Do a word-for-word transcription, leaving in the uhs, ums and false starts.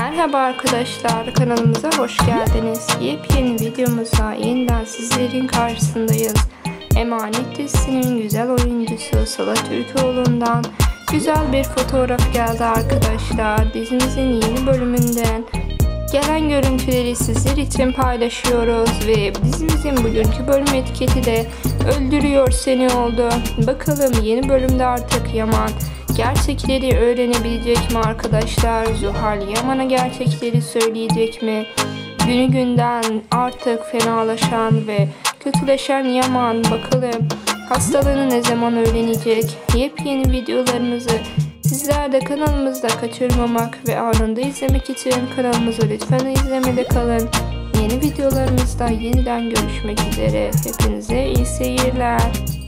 Merhaba arkadaşlar, kanalımıza hoş geldiniz. Yepyeni videomuza yeniden sizlerin karşısındayız. Emanet dizisinin güzel oyuncusu Sıla Türkoğlu'ndan güzel bir fotoğraf geldi arkadaşlar. Dizimizin yeni bölümünden gelen görüntüleri sizler için paylaşıyoruz ve dizimizin bugünkü bölüm etiketi de öldürüyor seni oldu. Bakalım yeni bölümde artık Yaman gerçekleri öğrenebilecek mi arkadaşlar? Zuhal Yaman'a gerçekleri söyleyecek mi? Günü günden artık fenalaşan ve kötüleşen Yaman bakalım hastalığını ne zaman öğrenecek? Yepyeni videolarımızı sizler de kanalımızda kaçırmamak ve anında izlemek için kanalımızı lütfen izlemede kalın. Yeni videolarımızda yeniden görüşmek üzere. Hepinize iyi seyirler.